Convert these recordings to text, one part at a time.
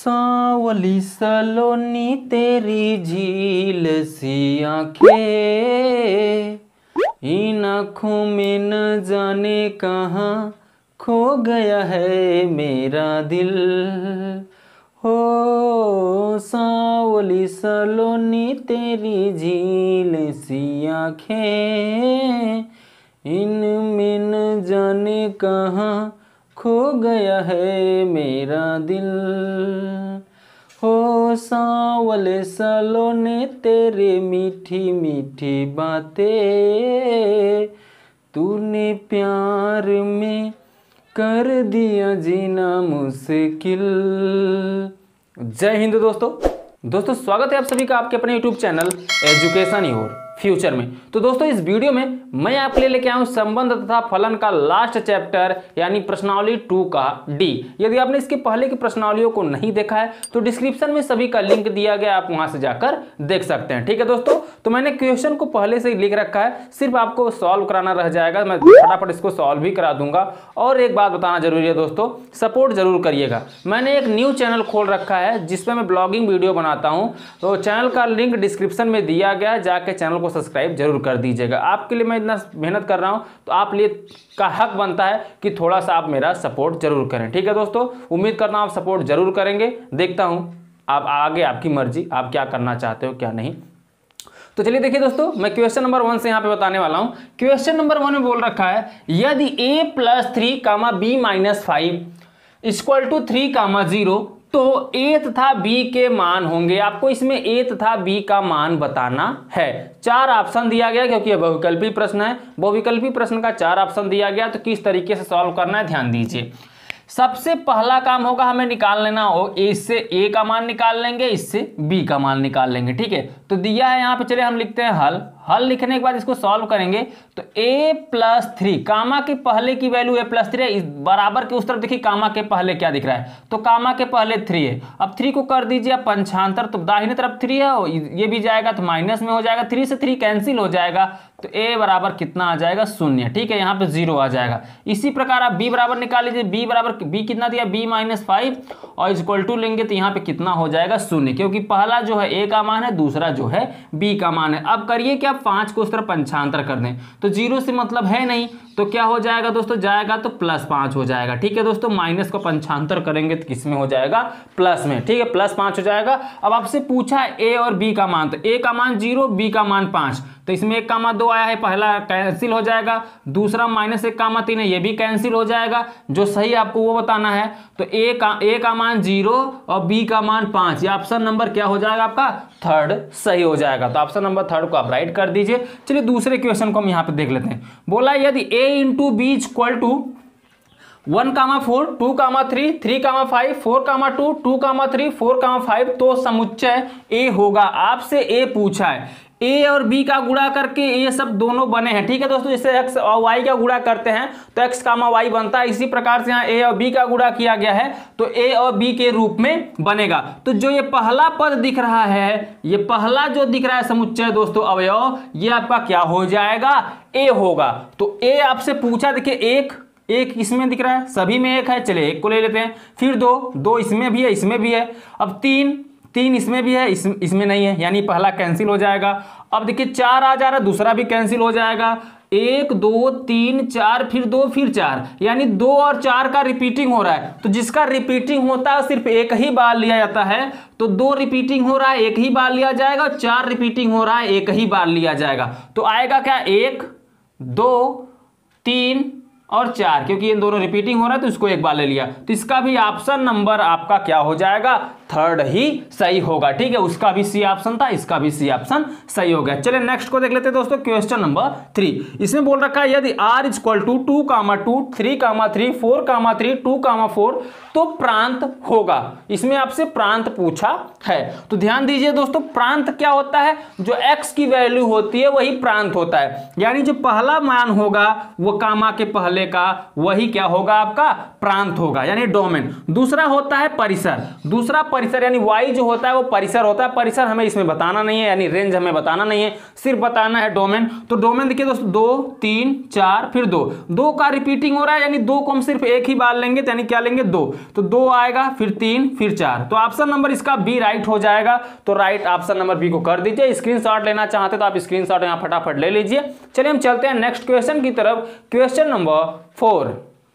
सांवली सलोनी तेरी झील सी आंखें, इन आँखों में न जाने कहाँ खो गया है मेरा दिल। हो सांवली सलोनी तेरी झील सी आंखें, इनमें न जाने कहाँ खो गया है मेरा दिल। हो सांवले सलोने तेरे मीठी मीठी बातें, तूने प्यार में कर दिया जीना मुश्किल। जय हिंद दोस्तों स्वागत है आप सभी का आपके अपने YouTube channel education your future में। तो दोस्तों इस वीडियो में मैं आपके लिए लेके आया हूं संबंध तथा फलन का लास्ट चैप्टर यानी प्रश्नावली 2 का डी। यदि आपने इसके पहले की प्रश्नावलियों को नहीं देखा है तो डिस्क्रिप्शन में सभी का लिंक दिया गया, आप वहां से जाकर देख सकते हैं। ठीक है दोस्तों, तो मैंने क्वेश्चन को पहले से ही लिख रखा है, सिर्फ आपको सॉल्व कराना रह जाएगा। मैं फटाफट इसको सॉल्व भी करा दूंगा। और एक बात बताना जरूरी है दोस्तों, सपोर्ट जरूर करिएगा। मैंने एक न्यू चैनल खोल रखा है जिसमें मैं ब्लॉगिंग वीडियो बनाता हूँ, तो चैनल का लिंक डिस्क्रिप्शन में दिया गया है, जाके चैनल को सब्सक्राइब जरूर कर दीजिएगा। आपके लिए मैं इतना मेहनत कर रहा हूं तो आप लिए का हक बनता है कि थोड़ा सा आप मेरा सपोर्ट जरूर करें। ठीक है दोस्तों, उम्मीद करना आप सपोर्ट जरूर करेंगे। देखता हूं आप आगे, आपकी मर्जी, आप क्या करना चाहते हो क्या नहीं। तो चलिए देखिए दोस्तों, मैं क्वेश्चन नंबर 1 से यहां पे बताने वाला हूं। क्वेश्चन नंबर 1 में बोल रखा है यदि a + 3, b - 5 = 3, 0 तो a तथा b के मान होंगे। आपको इसमें a तथा b का मान बताना है। 4 ऑप्शन दिया गया क्योंकि यह बहुविकल्पी प्रश्न है। बहुविकल्पी प्रश्न का 4 ऑप्शन दिया गया, तो किस तरीके से सॉल्व करना है ध्यान दीजिए। सबसे पहला काम होगा हमें निकाल लेना हो, इससे a का मान निकाल लेंगे, इससे b का मान निकाल लेंगे। ठीक है, तो दिया है यहाँ पे, चलिए हम लिखते हैं हल लिखने के बाद इसको सॉल्व करेंगे। तो a + 3, कामा के पहले की वैल्यू a + 3 है, इस बराबर के उस तरफ देखिए कामा के पहले क्या दिख रहा है, तो कामा के पहले 3 है। अब 3 को कर दीजिए आप पंचांतर, तो दाहिने तरफ 3 है, ये भी जाएगा तो माइनस में हो जाएगा, 3 से 3 कैंसिल हो जाएगा, तो a बराबर कितना आ जाएगा 0। ठीक है, यहाँ पे 0 आ जाएगा। इसी प्रकार आप b बराबर निकाल लीजिए, b कितना दिया, b - 5 और इक्वल टू लेंगे तो यहाँ पे कितना हो जाएगा 0, क्योंकि पहला जो है a का मान है, दूसरा जो है b का मान है। अब करिए कि आप 5 को उस तरफ पंचांतर कर दें, तो 0 से मतलब है नहीं, तो क्या हो जाएगा दोस्तों, जाएगा तो +5 हो जाएगा। ठीक है दोस्तों, माइनस को पंचांतर करेंगे तो किस में हो जाएगा, प्लस में। ठीक है, +5 हो जाएगा। अब आपसे पूछा है a और b का मान, तो a का मान 0, b का मान 5, तो इसमें 1, 2 आया है, पहला कैंसिल हो जाएगा, दूसरा -1, 3 है, ये भी कैंसिल हो जाएगा। जो सही आपको वो बताना है, तो a का मान 0 और b का मान 5, ये ऑप्शन नंबर क्या हो जाएगा आपका, 3rd सही हो जाएगा। तो ऑप्शन नंबर 3rd को आप राइट कर दीजिए। चलिए दूसरे क्वेश्चन को हम यहाँ पे देख लेते हैं। बोला यदि a × b = 1, 4 2, 3 3, 5 4, 2 2, 3 4, 5 तो समुच्चय a होगा। आपसे a पूछा है, a और b का गुणा करके ये सब दोनों बने हैं। ठीक है दोस्तों, जैसे x और y का गुणा करते हैं तो x, y बनता है, इसी प्रकार से यहाँ a और b का गुणा किया गया है तो a और b के रूप में बनेगा। तो जो ये पहला पद दिख रहा है, ये पहला जो दिख रहा है समुच्चय दोस्तों अवयव, ये आपका क्या हो जाएगा, a होगा। तो a आपसे पूछा, देखिए एक इसमें दिख रहा है, सभी में 1 है, चलिए 1 को ले लेते हैं। फिर 2 इसमें भी है, इसमें भी है। अब 3 इसमें भी है, इसमें नहीं है, यानी पहला कैंसिल हो जाएगा। अब देखिए 4 आ जा रहा है, दूसरा भी कैंसिल हो जाएगा। 1 2 3 4, फिर 2 फिर 4, यानी 2 और 4 का रिपीटिंग हो रहा है। तो जिसका रिपीटिंग होता है सिर्फ एक ही बार लिया जाता है, तो 2 रिपीटिंग हो रहा है, एक ही बार लिया जाएगा, 4 रिपीटिंग हो रहा है, एक ही बार लिया जाएगा। तो आएगा क्या, 1 2 3 और 4, क्योंकि इन दोनों रिपीटिंग हो रहा है तो इसको एक बार ले लिया, तो इसका भी ऑप्शन नंबर आपका क्या हो जाएगा, 3rd ही सही होगा। ठीक है, उसका भी सी ऑप्शन था, इसका भी सी ऑप्शन सही हो गया। चलिए नेक्स्ट को देख लेते हैं दोस्तों, क्वेश्चन नंबर 3। इसमें बोल रखा है यदि r = 2, 2, 3, 3, 4, 3, 2, 4 तो प्रांत होगा। इसमें आपसे प्रांत पूछा है, तो ध्यान दीजिए दोस्तों, प्रांत क्या होता है, जो x की वैल्यू होती है वही प्रांत होता है, यानी जो पहला मान होगा वो कामा के पहले का वही क्या होगा, आपका प्रांत होगा, यानी डोमेन। दूसरा होता है परिसर। दूसरा परिसर यानी y जो होता है वो परिसर होता है, परिसर हमें इसमें बताना नहीं है, यानी रेंज हमें बताना नहीं है, सिर्फ बताना है डोमेन। तो डोमेन देखिए दोस्तों 2 3 4 फिर 2, 2 का रिपीटिंग हो रहा है, यानी 2 को हम सिर्फ एक ही बार लेंगे, यानी क्या लेंगे 2, तो 2 आएगा फिर 3 फिर 4, तो ऑप्शन नंबर इसका बी राइट हो जाएगा। तो राइट ऑप्शन नंबर बी को कर दीजिए। स्क्रीनशॉट लेना चाहते तो आप स्क्रीनशॉट यहां फटाफट ले लीजिए। चलिए हम चलते हैं नेक्स्ट क्वेश्चन की तरफ, क्वेश्चन नंबर 4।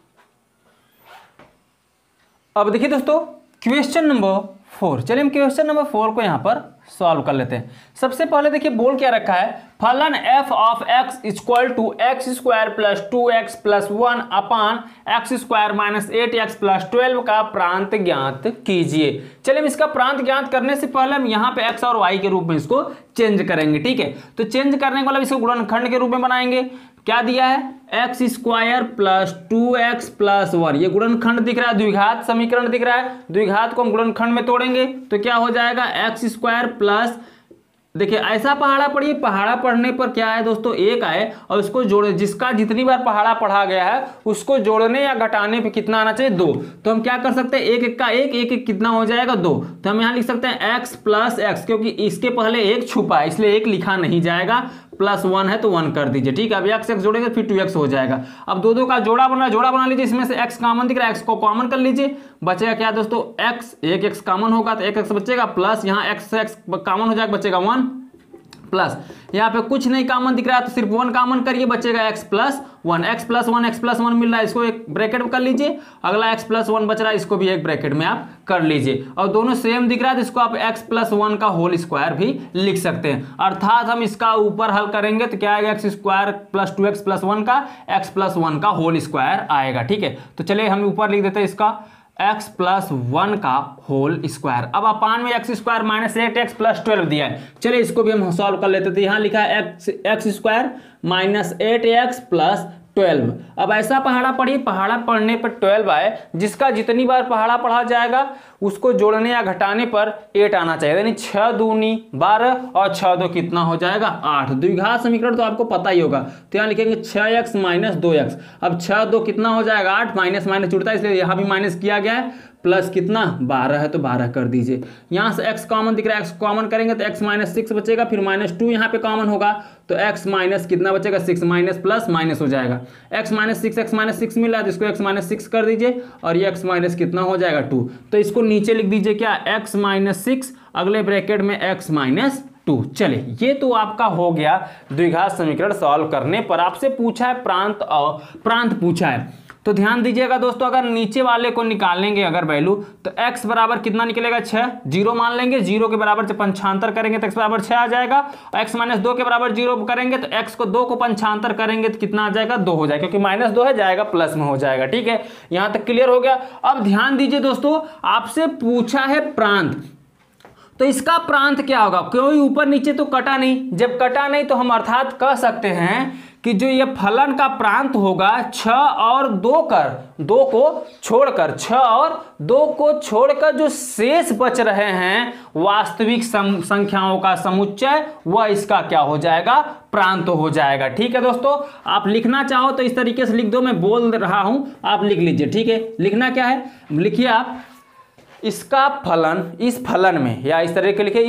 अब देखिए दोस्तों क्वेश्चन नंबर 4, चलिए हम क्वेश्चन नंबर 4 को यहां पर सॉल्व कर लेते हैं। सबसे पहले देखिए बोल क्या रखा है, फलन f of x equal to x square plus 2x plus 1 upon x square minus 8x plus 12 का प्रांत ज्ञात कीजिए। चलिए हम इसका प्रांत ज्ञात करने से पहले हम यहाँ पे x और y के रूप में इसको चेंज करेंगे, ठीक है। तो चेंज करने के बाद इसको गुणनखंड के रूप में बनाएंगे। क्या दिया है, x square plus 2x plus 1, ये गुणनखंड दिख रहा है, द्विघात समीकरण दिख रहा है, द्विघात को हम गुणनखंड में तोड़ेंगे तो क्या हो जाएगा एक्स स्क्वायर प्लस, देखिए ऐसा पहाड़ा पढ़िए, पहाड़ा पढ़ने पर क्या है दोस्तों 1 आए और उसको जोड़े, जिसका जितनी बार पहाड़ा पढ़ा गया है उसको जोड़ने या घटाने पे कितना आना चाहिए 2। तो हम क्या कर सकते हैं, 1 1 का 1, 1 1 कितना हो जाएगा 2। तो हम यहाँ लिख सकते हैं x प्लस एक्स, क्योंकि इसके पहले 1 छुपा है इसलिए 1 लिखा नहीं जाएगा, प्लस 1 है तो 1 कर दीजिए, ठीक है। अब x x जोड़ेंगे फिर 2x हो जाएगा। अब दो का जोड़ा बना लीजिए, इसमें से x कॉमन दिख रहा है, x को कॉमन कर लीजिए, बचेगा क्या दोस्तों x, 1 x कॉमन होगा तो 1 x बचेगा, प्लस यहाँ x कॉमन हो जाएगा, बचेगा 1, प्लस यहाँ पे कुछ नहीं कॉमन दिख रहा है तो सिर्फ 1 कॉमन करिए, बचेगा x plus 1, x plus 1 x plus 1 मिल रहा है, इसको एक ब्रैकेट में कर लीजिए। अगला x प्लस 1 बच रहा है, इसको भी एक ब्रैकेट में आप कर लीजिए। और दोनों सेम दिख रहा है तो इसको आप x प्लस 1 का होल स्क्वायर भी लिख सकते हैं। अर्थात हम इसका ऊपर हल करेंगे तो क्या आएगा, x square plus 2x plus 1 का x प्लस 1 का होल स्क्वायर आएगा, ठीक है। तो चलिए हम ऊपर लिख देते हैं इसका x प्लस 1 का होल स्क्वायर। अब अपान में x square minus 8x plus 12 दिया है, चलिए इसको भी हम सॉल्व कर लेते थे। यहाँ लिखा है x square minus 8x plus 12। अब ऐसा पहाड़ा पढ़िए, पहाड़ा पढ़ने पर 12 आए, जिसका जितनी बार पहाड़ा पढ़ा जाएगा उसको जोड़ने या घटाने पर 8 आना चाहिए, यानी 6 दूनी 12 और 6 दो कितना हो जाएगा 8। द्विघात समीकरण तो आपको पता ही होगा, तो यहाँ लिखेंगे 6x माइनस 2x। अब 6 दो कितना हो जाएगा 8, माइनस माइनस जुड़ता है इसलिए यहाँ भी माइनस किया गया है, प्लस कितना 12 है तो 12 कर दीजिए। यहाँ से x कॉमन दिख रहा है, x कॉमन करेंगे तो x माइनस 6 बचेगा, फिर माइनस 2 यहाँ पे कॉमन होगा तो x माइनस कितना बचेगा 6, माइनस प्लस माइनस हो जाएगा, x माइनस 6 मिल रहा है तो इसको x माइनस 6 कर दीजिए और ये x माइनस कितना हो जाएगा 2। तो इसको नीचे लिख दीजिए क्या, x माइनस 6 अगले ब्रैकेट में x माइनस 2। चलिए ये तो आपका हो गया द्विघात समीकरण सॉल्व करने पर। आपसे पूछा है प्रांत और प्रांत पूछा है, तो ध्यान दीजिएगा दोस्तों, अगर नीचे वाले को निकालेंगे अगर वैल्यू तो x बराबर कितना निकलेगा 6, 0 मान लेंगे, 0 के बराबर जब पंचांतर करेंगे तो x बराबर 6 आ जाएगा, और x माइनस 2 के बराबर 0 करेंगे तो x को 2 को पंचांतर करेंगे तो कितना आ जाएगा 2 हो जाएगा, क्योंकि माइनस 2 है जाएगा प्लस में हो जाएगा, ठीक है। यहां तक क्लियर हो गया। अब ध्यान दीजिए दोस्तों, आपसे पूछा है प्रांत, तो इसका प्रांत क्या होगा, कोई ऊपर नीचे तो कटा नहीं, जब कटा नहीं तो हम अर्थात कह सकते हैं कि जो ये फलन का प्रांत होगा 6 और 2 को छोड़कर 6 और 2 को छोड़कर जो शेष बच रहे हैं वास्तविक संख्याओं का समुच्चय, वह इसका क्या हो जाएगा, प्रांत हो जाएगा, ठीक है दोस्तों। आप लिखना चाहो तो इस तरीके से लिख दो, मैं बोल रहा हूं आप लिख लीजिए, ठीक है। लिखना क्या है, लिखिए आप इसका फलन, इस फलन में, या इस तरह के लिखिए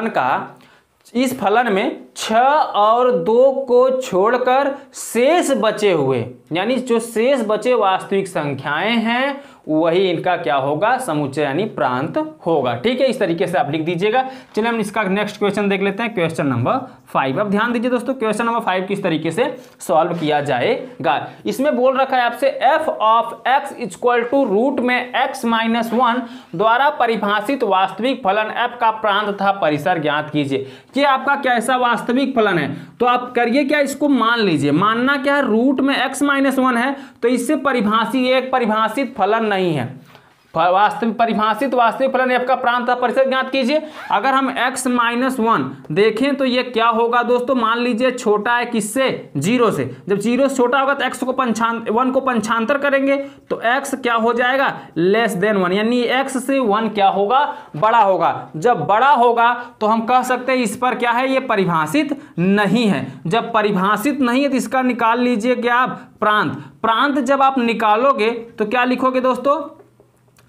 इस फलन में 6 और 2 को छोड़कर शेष बचे हुए, यानी जो शेष बचे वास्तविक संख्याएं हैं वही इनका क्या होगा, समुच्चय यानी प्रांत होगा, ठीक है। इस तरीके से आप लिख दीजिएगा। चलिए हम इसका नेक्स्ट क्वेश्चन देख लेते हैं, क्वेश्चन नंबर 5। अब ध्यान दीजिए दोस्तों, क्वेश्चन नंबर 5 किस तरीके से सॉल्व किया जाएगा। इसमें बोल रखा है आपसे f of x equal to root में x माइनस 1 द्वारा परिभाषित वास्तविक फलन f का प्रांत तथा परिसर ज्ञात कीजिए। कि आपका कैसा वास्तविक फलन है, तो आप करिए क्या, इसको मान लीजिए। मानना क्या है, रूट में x माइनस 1 है तो इससे परिभाषित फलन नहीं है, परिभाषित वास्तविक फलन f का प्रांत परिसर ज्ञात कीजिए। अगर हम x माइनस 1 देखें तो ये क्या होगा दोस्तों, मान लीजिए छोटा है किससे, 0 से। जब 0 से छोटा होगा तो x को 1 को पंचांतर करेंगे तो x क्या हो जाएगा, लेस देन 1, यानी x से 1 क्या होगा, बड़ा होगा। जब बड़ा होगा तो हम कह सकते हैं इस पर क्या है, ये परिभाषित नहीं है। जब परिभाषित नहीं है तो इसका निकाल लीजिए क्या आप, प्रांत। प्रांत जब आप निकालोगे तो क्या लिखोगे दोस्तों,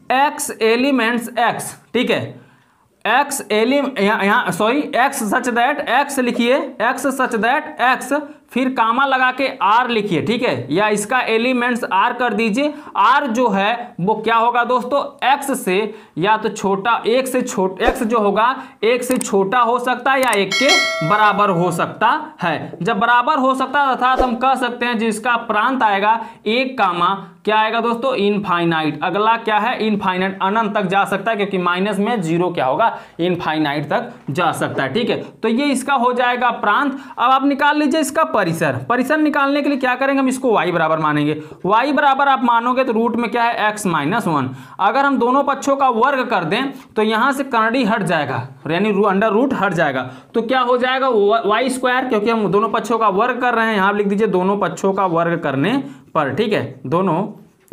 एक्स एलिमेंट्स एक्स, ठीक है, एक्स यहाँ sorry x such that, x लिखिए, एक्स सच दैट एक्स, फिर कामा लगा के आर लिखिए, ठीक है, या इसका एलिमेंट्स आर कर दीजिए। आर जो है वो क्या होगा दोस्तों, एक्स से या तो छोटा, एक से छोटा, एक्स जो होगा एक से छोटा हो सकता है या एक के बराबर हो सकता है। जब बराबर हो सकता है अर्थात हम कह सकते हैं जिसका प्रांत आएगा एक कामा क्या आएगा दोस्तों, इनफाइनाइट। अगला क्या है, इनफाइनाइट, अनंत तक जा सकता है, क्योंकि माइनस में जीरो क्या होगा, इनफाइनाइट तक जा सकता है, ठीक है। तो ये इसका हो जाएगा प्रांत। अब आप निकाल लीजिए इसका परिसर। परिसर निकालने के लिए क्या करेंगे, हम इसको y बराबर मानेंगे। y बराबर आप मानोगे तो रूट में क्या है, x माइनस 1। अगर हम दोनों पक्षों का वर्ग कर दें तो यहां से कर्णी हट जाएगा, यानी अंडर रूट हट जाएगा, तो क्या हो जाएगा y स्क्वायर, क्योंकि हम दोनों पक्षों का वर्ग कर रहे हैं। यहां लिख दीजिए दोनों पक्षों का वर्ग करने पर, ठीक है, दोनों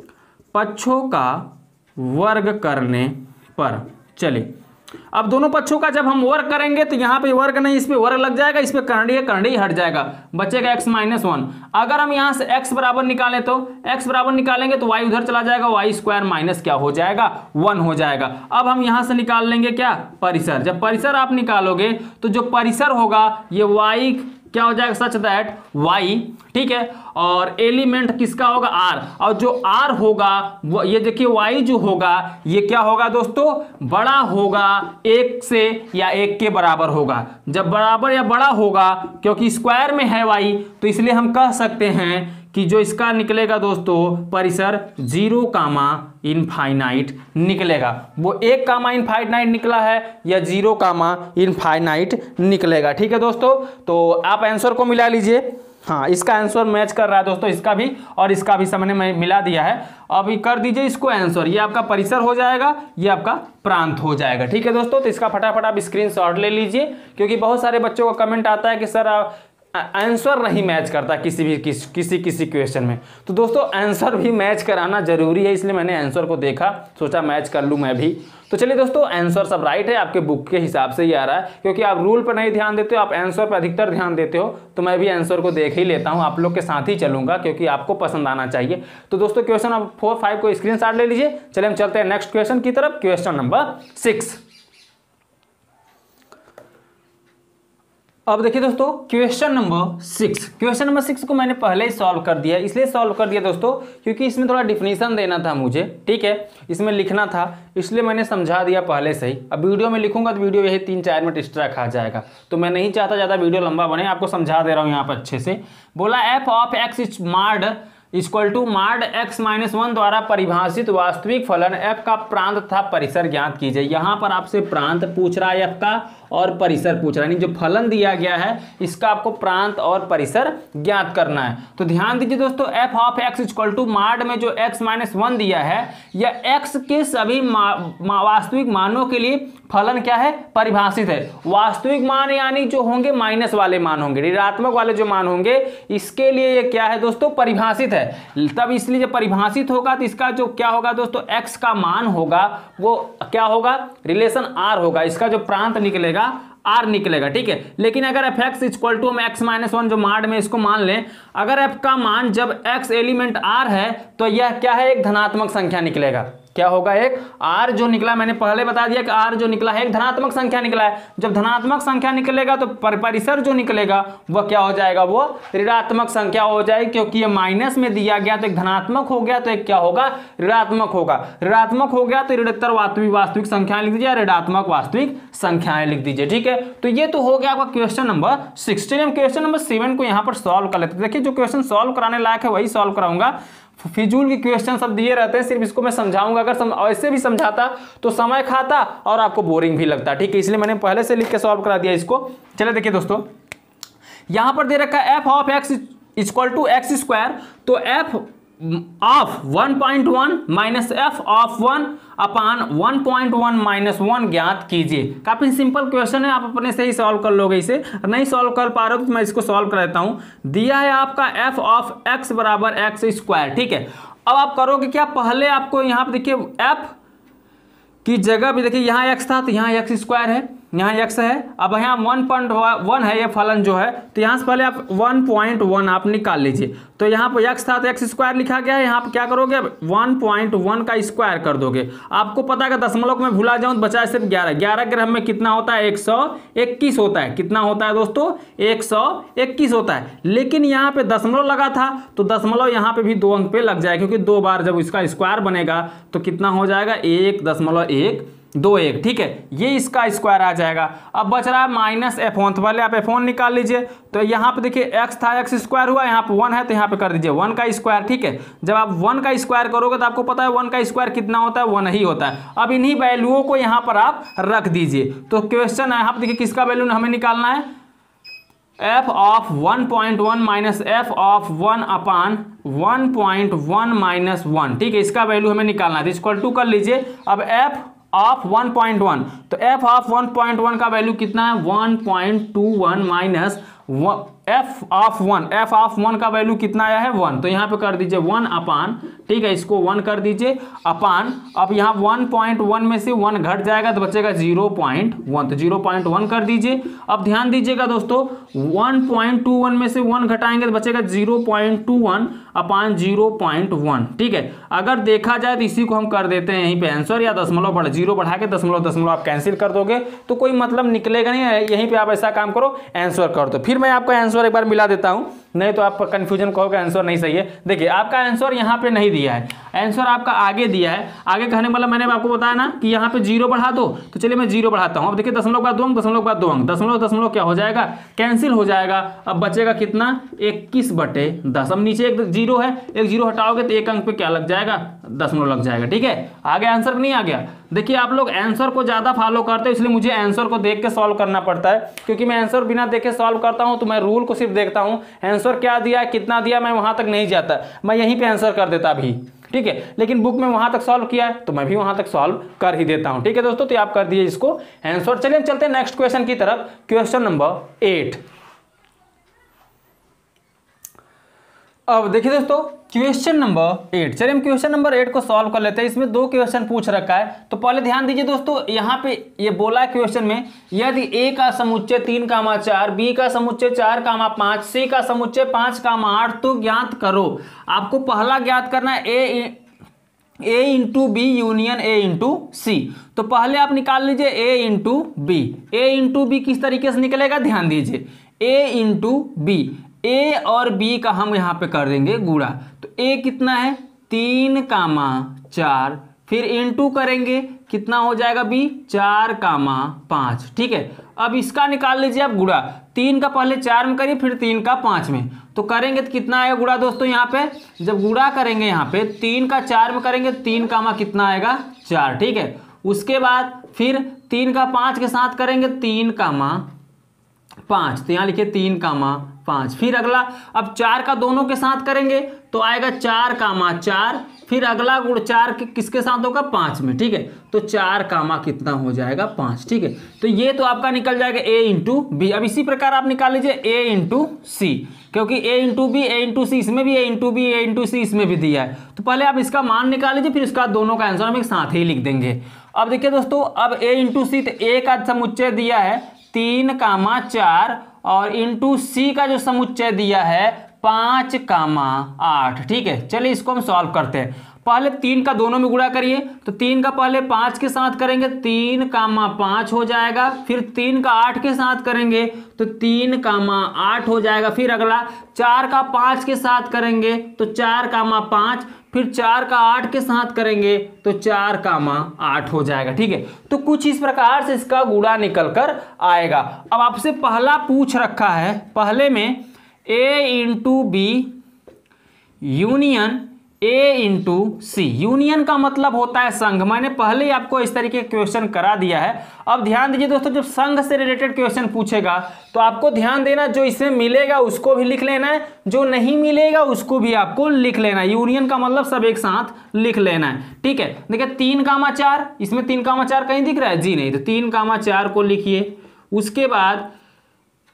पक्षों का वर्ग करने पर। चलिए अब दोनों पक्षों का जब हम वर्ग करेंगे तो यहाँ पे वर्ग नहीं, इस पे वर्ग लग जाएगा, इस पे कर्णी हट जाएगा, बचेगा x माइनस 1। अगर हम यहाँ से x बराबर निकालें तो x बराबर निकालेंगे तो y उधर चला जाएगा, y स्क्वायर माइनस क्या हो जाएगा, 1 हो जाएगा। अब हम यहाँ से निकाल लेंगे क्या, परिसर। जब परिसर आप निकालोगे तो जो परिसर होगा ये y क्या हो जाएगा, सच दैट y, ठीक है, और एलिमेंट किसका होगा, r, और जो r होगा वो ये देखिए y जो होगा ये क्या होगा दोस्तों, बड़ा होगा एक से या एक के बराबर होगा। जब बराबर या बड़ा होगा, क्योंकि स्क्वायर में है y, तो इसलिए हम कह सकते हैं कि जो इसका निकलेगा दोस्तों परिसर 0 कामा इनफाइनाइट निकलेगा। वो 1 कामा इनफाइनाइट निकला है या 0 कामा इनफाइनाइट निकलेगा, ठीक है दोस्तों। तो आप आंसर को मिला लीजिए। हाँ, इसका आंसर मैच कर रहा है दोस्तों, इसका भी और इसका भी सामने मैं मिला दिया है। अभी कर दीजिए इसको आंसर, ये आपका परिसर हो जाएगा, ये आपका प्रांत हो जाएगा, ठीक है दोस्तों। तो इसका फटाफट आप स्क्रीनशॉट ले लीजिए, क्योंकि बहुत सारे बच्चों का कमेंट आता है कि सर आंसर नहीं मैच करता किसी क्वेश्चन में। तो दोस्तों आंसर भी मैच कराना जरूरी है, इसलिए मैंने आंसर को देखा, सोचा मैच कर लूँ मैं भी। तो चलिए दोस्तों, आंसर सब राइट है, आपके बुक के हिसाब से ही आ रहा है, क्योंकि आप रूल पर नहीं ध्यान देते हो, आप आंसर पर अधिकतर ध्यान देते हो। तो मैं भी आंसर को देख ही लेता हूँ, आप लोग के साथ ही चलूंगा, क्योंकि आपको पसंद आना चाहिए। तो दोस्तों क्वेश्चन आप 4, 5 को स्क्रीनशॉट ले लीजिए। चलिए हम चलते हैं नेक्स्ट क्वेश्चन की तरफ, क्वेश्चन नंबर 6। अब देखिए दोस्तों क्वेश्चन नंबर 6, क्वेश्चन नंबर 6 को मैंने पहले ही सॉल्व कर दिया। इसलिए सॉल्व कर दिया दोस्तों क्योंकि इसमें थोड़ा डिफिनीशन देना था मुझे, ठीक है, इसमें लिखना था, इसलिए मैंने समझा दिया पहले से ही। अब वीडियो में लिखूंगा तो वीडियो यही 3-4 मिनट एक्स्ट्रा खा जाएगा, तो मैं नहीं चाहता ज़्यादा वीडियो लंबा बने, आपको समझा दे रहा हूँ यहाँ पर अच्छे से। बोला f of x is mod equal to mod x minus 1 द्वारा परिभाषित वास्तविक फलन f का प्रांत तथा परिसर ज्ञात कीजिए। यहाँ पर आपसे प्रांत पूछ रहा है f का और परिसर पूछ रहा है, यानी जो फलन दिया गया है इसका आपको प्रांत और परिसर ज्ञात करना है। तो ध्यान दीजिए दोस्तों, f of x equal to mod में जो x माइनस 1 दिया है यह x के सभी वास्तविक मानों के लिए फलन क्या है, परिभाषित है। वास्तविक मान यानी जो होंगे माइनस वाले मान होंगे, ऋणात्मक वाले जो मान होंगे, इसके लिए ये क्या है दोस्तों, परिभाषित है। तब इसलिए जब परिभाषित होगा तो इसका जो क्या होगा दोस्तों, x का मान होगा वो क्या होगा, रिलेशन r होगा, इसका जो प्रांत निकलेगा r निकलेगा, ठीक है। लेकिन अगर f x इक्वल टू हम x माइनस 1 जो मार्ड में इसको मान लें, अगर f का मान जब x एलिमेंट r है तो यह क्या है, एक धनात्मक संख्या निकलेगा। क्या होगा, एक r जो निकला, मैंने पहले बता दिया कि r जो निकला है एक धनात्मक संख्या निकला है। जब धनात्मक संख्या निकलेगा तो परिसर जो निकलेगा वह क्या हो जाएगा, वो ऋणात्मक संख्या हो जाएगी, क्योंकि ये माइनस में दिया गया तो एक धनात्मक हो गया तो एक क्या होगा, ऋणात्मक होगा। ऋणात्मक हो गया तो ऋणोत्तर वास्तविक संख्याएं लिख दीजिए, ऋणात्मक वास्तविक संख्याएं लिख दीजिए, ठीक है। तो ये तो हो गया आपका क्वेश्चन नंबर 16। हम क्वेश्चन नंबर 7 को यहाँ पर सॉल्व कर लेते हैं। देखिए जो क्वेश्चन सॉल्व कराने लायक है वही सॉल्व कराऊंगा, फिजूल के क्वेश्चन सब दिए रहते हैं, सिर्फ इसको मैं समझाऊंगा। अगर ऐसे भी समझाता तो समय खाता और आपको बोरिंग भी लगता, ठीक है, इसलिए मैंने पहले से लिख के सॉल्व करा दिया इसको। चलिए देखिए दोस्तों, यहां पर दे रखा है f of x equal to x square, तो f of 1.1 minus f of 1 upon 1.1 minus 1 ज्ञात कीजिए। काफी सिंपल क्वेश्चन है, आप अपने से ही सॉल्व कर लोगे इसे। नहीं सॉल्व कर पा रहे हो तो मैं इसको सॉल्व कर देता हूं। दिया है आपका f ऑफ x बराबर एक्स स्क्वायर, ठीक है। अब आप करोगे क्या, पहले आपको यहाँ पे देखिए f की जगह भी देखिए यहाँ x था तो यहाँ x स्क्वायर है, यहाँ x है, अब यहाँ 1.1 है ये फलन जो है, तो यहाँ से पहले आप 1.1 आप निकाल लीजिए। तो यहाँ पर x था तो x स्क्वायर लिखा गया है, यहाँ पर क्या करोगे 1.1 का स्क्वायर कर दोगे। आपको पता है कि दशमलव में भूला जाऊँ तो बचा सिर्फ 11 ग्राम में कितना होता है 121 होता है। कितना होता है दोस्तों 121 होता है। लेकिन यहाँ पे दशमलव लगा था तो दशमलव यहाँ पे भी 2 अंक पे लग जाएगा, क्योंकि 2 बार जब इसका स्क्वायर बनेगा तो कितना हो जाएगा 1.121। ठीक है, ये इसका स्क्वायर आ जाएगा। अब बच रहा है -f1, तो पहले आप f1 निकाल लीजिए। तो यहाँ पे देखिए x था, x स्क्वायर हुआ, यहाँ पे 1 है तो यहाँ पे कर दीजिए 1 का स्क्वायर। ठीक है, जब आप 1 का स्क्वायर करोगे तो आपको पता है 1 का स्क्वायर कितना होता है 1 ही होता है। अब इन्हीं वैल्यूओं को यहाँ पर आप रख दीजिए। तो क्वेश्चन है, यहाँ पे देखिए किसका वैल्यू हमें निकालना है, f of 1.1 minus f of 1 upon 1.1 minus 1। ठीक है, इसका वैल्यू हमें निकालना है, इक्वल टू कर लीजिए। अब f ऑफ 1.1, तो f ऑफ 1.1 का वैल्यू कितना है 1.21 माइनस f ऑफ 1 का वैल्यू कितना आया है 1, तो यहाँ पे कर दीजिए 1 अपान, ठीक है, इसको 1 कर दीजिए अपान। अब यहाँ 1.1 में से 1 घट जाएगा तो बचेगा 0.1, तो 0.1 कर दीजिए। अब ध्यान दीजिएगा दोस्तों 1.21 में से 1 घटाएंगे तो बचेगा 0.21 अपान 0.1। ठीक है, अगर देखा जाए तो इसी को हम कर देते हैं यहीं पे आंसर, या दशमलव बढ़ 0 बढ़ा के दशमलव आप कैंसिल कर दोगे तो कोई मतलब निकलेगा नहीं। यहीं पे आप ऐसा काम करो, आंसर कर दो। फिर मैं आपको आंसर एक बार मिला देता हूं, नहीं तो आप कंफ्यूजन कहोगे आंसर नहीं सही है। देखिए आपका आंसर यहाँ पे नहीं दिया है, आंसर आपका आगे दिया है। आगे कहने वाला मैंने आपको बताया ना कि यहाँ पे 0 बढ़ा दो, तो चलिए मैं 0 बढ़ाता हूँ। अब देखिए दशमलव के बाद 2 अंक, दशमलव के बाद 2 अंक, दशमलव क्या हो जाएगा कैंसिल हो जाएगा। अब बचेगा कितना 21/10। अब नीचे एक 0 है, एक 0 हटाओगे तो 1 अंक पे क्या लग जाएगा दशमलव लग जाएगा। ठीक है, आगे आंसर नहीं आ गया। देखिए आप लोग आंसर को ज्यादा फॉलो करते हो, इसलिए मुझे आंसर को देख के सॉल्व करना पड़ता है, क्योंकि मैं आंसर बिना देखे सॉल्व करता हूं तो मैं रूल को सिर्फ देखता हूं। आंसर क्या दिया है कितना दिया मैं वहां तक नहीं जाता, मैं यहीं पे आंसर कर देता अभी। ठीक है, लेकिन बुक में वहां तक सॉल्व किया है तो मैं भी वहां तक सॉल्व कर ही देता हूं। ठीक है दोस्तों, तो आप कर दिए इसको आंसर। चलिए हम चलते हैं नेक्स्ट क्वेश्चन की तरफ, क्वेश्चन नंबर 8। अब देखिए दोस्तों क्वेश्चन नंबर 8, चलिए हम क्वेश्चन नंबर 8 को सॉल्व कर लेते हैं। इसमें 2 क्वेश्चन पूछ रखा है, तो पहले ध्यान दीजिए दोस्तों, यहाँ पे ये बोला है क्वेश्चन में, यदि a का समुच्चय 3,4, b का समुच्चय 4,5, c का समुच्चय 5,8 तो ज्ञात करो। आपको पहला ज्ञात करना है a into B union a into C. तो पहले आप निकाल लीजिए a into B. a into B किस तरीके से निकलेगा ध्यान दीजिए, a इंटू बी, a और b का हम यहाँ पे कर देंगे गुणा। तो a कितना है 3,4, फिर इंटू करेंगे कितना हो जाएगा b 4,5। ठीक है, अब इसका निकाल लीजिए आप गुणा। 3 का पहले 4 में करिए, फिर 3 का 5 में, तो करेंगे तो कितना आएगा गुणा दोस्तों। यहाँ पे जब गुणा करेंगे यहाँ पे 3 का 4 में करेंगे 3 का कितना आएगा 4। ठीक है, उसके बाद फिर 3 का 5 के साथ करेंगे 3,5, तो यहाँ लिखिए 3,5। फिर अगला अब 4 का दोनों के साथ करेंगे तो आएगा 4,4, फिर अगला गुण 4 किसके साथ होगा 5 में। ठीक है, तो 4 कितना हो जाएगा 5। ठीक है, तो ये तो आपका निकल जाएगा a इंटू बी। अब इसी प्रकार आप निकाल लीजिए a इंटू सी, क्योंकि a into B a into C इसमें भी, a into B a into C इसमें भी दिया है। तो पहले आप इसका मान निकाल लीजिए, फिर इसका दोनों का आंसर हम एक साथ ही लिख देंगे। अब देखिए दोस्तों, अब a इंटू सी, तो a का समुच्चय दिया है 3,4 और इंटू सी का जो समुच्चय दिया है 5,8। ठीक है, चलिए इसको हम सॉल्व करते हैं। पहले 3 का दोनों में गुणा करिए, तो 3 का पहले 5 के साथ करेंगे 3,5 हो जाएगा, फिर 3 का 8 के साथ करेंगे तो 3,8 हो जाएगा, फिर अगला 4 का 5 के साथ करेंगे तो 4,5, फिर 4 का 8 के साथ करेंगे तो 4,8 हो जाएगा। ठीक है, तो कुछ इस प्रकार से इसका गुणा निकल कर आएगा। अब आपसे पहला पूछ रखा है, पहले में a into B union a into C. Union का मतलब होता है संघ, मैंने पहले ही आपको इस तरीके का क्वेश्चन करा दिया है। अब ध्यान दीजिए दोस्तों, जब संघ से रिलेटेड क्वेश्चन पूछेगा तो आपको ध्यान देना, जो इसमें मिलेगा उसको भी लिख लेना है, जो नहीं मिलेगा उसको भी आपको लिख लेना है। यूनियन का मतलब सब एक साथ लिख लेना है। ठीक है, देखिए 3,4, इसमें 3,4 कहीं दिख रहा है जी नहीं, तो 3,4 को लिखिए। उसके बाद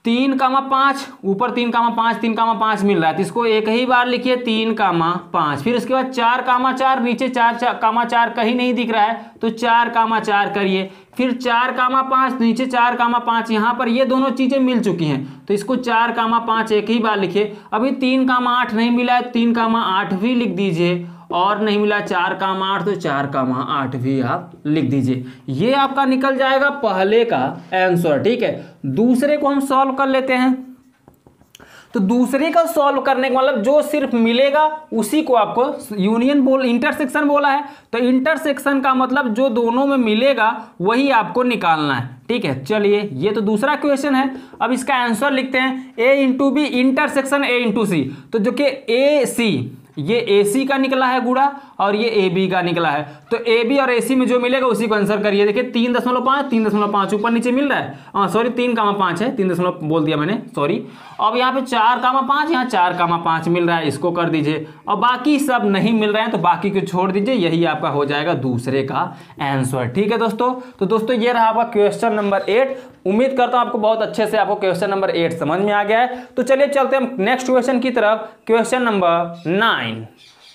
3,5 ऊपर 3,5 3,5 मिल रहा है, तो इसको एक ही बार लिखिए 3,5। फिर उसके बाद 4,4 नीचे 4,4 कहीं नहीं दिख रहा है, तो 4,4 करिए। फिर 4,5 नीचे 4,5, यहाँ पर ये दोनों चीजें मिल चुकी हैं, तो इसको 4,5 एक ही बार लिखिए। अभी 3,8 नहीं मिला है, 3,8 भी लिख दीजिए, और नहीं मिला 4,8 तो 4,8 भी आप लिख दीजिए। ये आपका निकल जाएगा पहले का आंसर। ठीक है, दूसरे को हम सॉल्व कर लेते हैं। तो दूसरे का सॉल्व करने का मतलब जो सिर्फ मिलेगा उसी को आपको इंटरसेक्शन बोला है, तो इंटरसेक्शन का मतलब जो दोनों में मिलेगा वही आपको निकालना है। ठीक है, चलिए ये तो दूसरा क्वेश्चन है। अब इसका आंसर लिखते हैं a into B intersection a into C. तो जो कि ए सी, ये AC का निकला है गुड़ा और ये AB का निकला है, तो AB और AC में जो मिलेगा उसी को आंसर करिए। देखिए 3.5 ऊपर नीचे मिल रहा है, सॉरी 3,5 है, 3 दशमलव बोल दिया मैंने, सॉरी। अब यहाँ पे 4,5, यहाँ 4,5 मिल रहा है, इसको कर दीजिए। और बाकी सब नहीं मिल रहे हैं तो बाकी को छोड़ दीजिए, यही आपका हो जाएगा दूसरे का आंसर। ठीक है दोस्तों, तो दोस्तों ये रहा आपका क्वेश्चन नंबर 8। उम्मीद करता हूं आपको बहुत अच्छे से आपको क्वेश्चन नंबर 8 समझ में आ गया है। तो चलिए चलते हैं नेक्स्ट क्वेश्चन की तरफ, क्वेश्चन नंबर 9।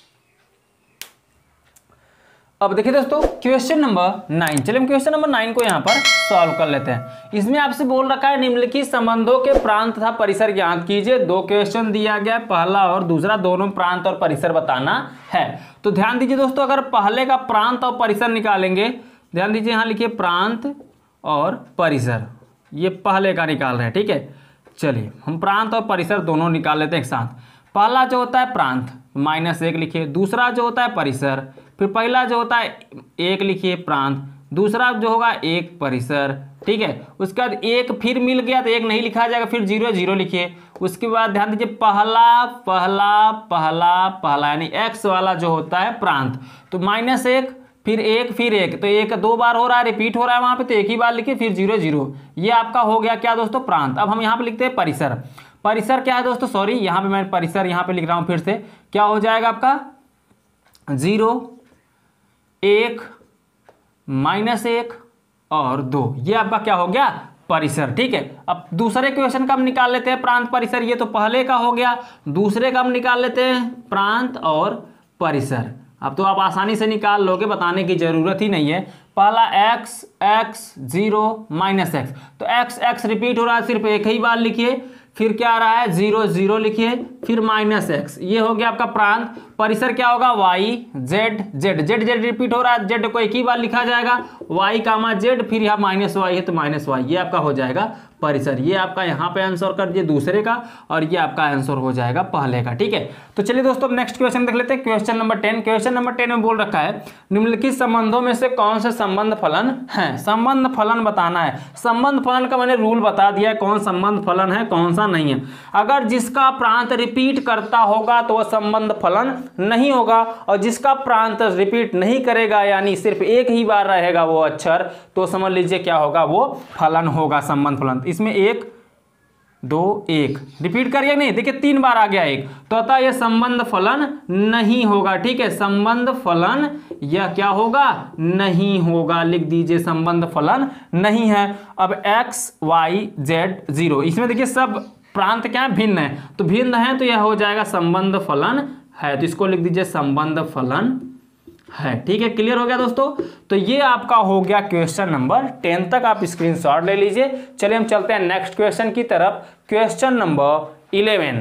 अब देखिए दोस्तों क्वेश्चन नंबर 9, चलिए हम क्वेश्चन नंबर 9 को यहां पर सॉल्व कर लेते हैं। इसमें आपसे बोल रखा है निम्नलिखित संबंधों के प्रांत तथा परिसर ज्ञात कीजिए। 2 क्वेश्चन दिया गया है, पहला और दूसरा, दोनों प्रांत और परिसर बताना है। तो ध्यान दीजिए दोस्तों, अगर पहले का प्रांत और परिसर निकालेंगे, ध्यान दीजिए यहां लिखिए प्रांत और परिसर, ये पहले का निकाल रहे हैं। ठीक है, चलिए हम प्रांत और परिसर दोनों निकाल लेते हैं एक साथ। पहला जो होता है प्रांत -1 लिखिए, दूसरा जो होता है परिसर, फिर पहला जो होता है 1 लिखिए प्रांत, दूसरा जो होगा 1 परिसर। ठीक है, उसके बाद 1 फिर मिल गया तो 1 नहीं लिखा जाएगा, फिर 0 0 लिखिए। उसके बाद ध्यान दीजिए पहला पहला पहला पहला यानी x वाला जो होता है प्रांत, तो -1 फिर 1 फिर 1, तो 1 2 बार हो रहा है, रिपीट हो रहा है वहां पे, तो एक ही बार लिखिए, फिर 0 0। ये आपका हो गया क्या दोस्तों प्रांत। अब हम यहाँ पे लिखते हैं परिसर। परिसर क्या है दोस्तों, सॉरी यहाँ पे मैं परिसर यहाँ पे लिख रहा हूँ फिर से, क्या हो जाएगा आपका 0 1 -1 और 2, ये आपका क्या हो गया परिसर। ठीक है, अब दूसरे क्वेश्चन का हम निकाल लेते हैं प्रांत परिसर। ये तो पहले का हो गया, दूसरे का हम निकाल लेते हैं प्रांत और परिसर। अब तो आप आसानी से निकाल लोगे, बताने की जरूरत ही नहीं है। पहला x x 0 -x, तो x x रिपीट हो रहा है, सिर्फ एक ही बार लिखिए। फिर क्या आ रहा है 0 0 लिखिए, फिर -x, ये हो गया आपका प्रांत। परिसर क्या होगा y z z z z repeat हो रहा है, z को एक ही बार लिखा जाएगा, y z, फिर यहाँ -y है तो -y, ये आपका हो जाएगा परिसर। ये आपका यहाँ पे आंसर कर दिए दूसरे का, और ये आपका आंसर हो जाएगा पहले का। ठीक है, तो चलिए दोस्तों नेक्स्ट क्वेश्चन देख लेते हैं, क्वेश्चन नंबर 10। क्वेश्चन नंबर 10 में बोल रखा है निम्नलिखित संबंधों में से कौन से संबंध फलन है। संबंध फलन बताना है। संबंध फलन का मैंने रूल बता दिया है, कौन संबंध फलन है कौन सा नहीं है। अगर जिसका प्रांत रिपीट करता होगा तो वह संबंध फलन नहीं होगा, और जिसका प्रांत रिपीट नहीं करेगा यानी सिर्फ एक ही बार रहेगा वो अक्षर, तो समझ लीजिए क्या होगा, वो फलन होगा, संबंध फलन। इसमें 1 2 1 रिपीट करिए, नहीं देखिए 3 बार आ गया 1, तो अतः यह संबंध फलन नहीं होगा। ठीक है, संबंध फलन यह क्या होगा, नहीं होगा, लिख दीजिए संबंध फलन नहीं है। अब x y z 0, इसमें देखिए सब प्रांत क्या है, भिन्न है, तो भिन्न है तो यह हो जाएगा संबंध फलन है, तो इसको लिख दीजिए संबंध फलन है। ठीक है, क्लियर हो गया दोस्तों। तो ये आपका हो गया क्वेश्चन नंबर 10 तक, आप स्क्रीनशॉट ले लीजिए। चलिए हम चलते हैं नेक्स्ट क्वेश्चन की तरफ, क्वेश्चन नंबर 11।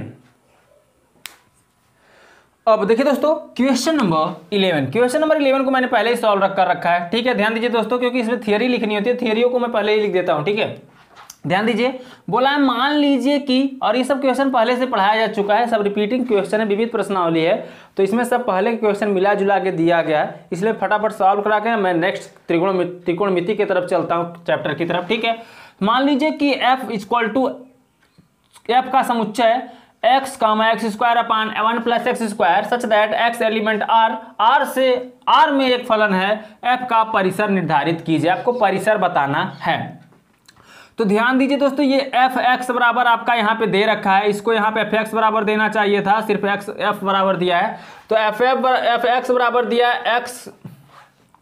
अब देखिए दोस्तों क्वेश्चन नंबर 11, क्वेश्चन नंबर 11 को मैंने पहले ही सॉल्व कर रखा है। ठीक है, ध्यान दीजिए दोस्तों, क्योंकि इसमें थियरी लिखनी होती है, थियरियों को मैं पहले ही लिख देता हूं। ठीक है, ध्यान दीजिए, बोला है मान लीजिए कि, और ये सब क्वेश्चन पहले से पढ़ाया जा चुका है, सब रिपीटिंग क्वेश्चन है, विविध प्रश्नावली है, तो इसमें सब पहले के क्वेश्चन मिला जुला के दिया गया है, इसलिए फटाफट सॉल्व करा के मैं नेक्स्ट त्रिकोणमिति की तरफ चलता हूँ, चैप्टर की तरफ। ठीक है, मान लीजिए कि f इक्वल टू f का समुच्चय x x² upon 1 + x² such that x element r से r में एक फलन है, f का परिसर निर्धारित कीजिए। आपको परिसर बताना है। तो ध्यान दीजिए दोस्तों, ये f(x) बराबर आपका यहाँ पे दे रखा है, इसको यहाँ पे f(x) बराबर देना चाहिए था, सिर्फ f बराबर दिया है, तो f(x) बराबर दिया है x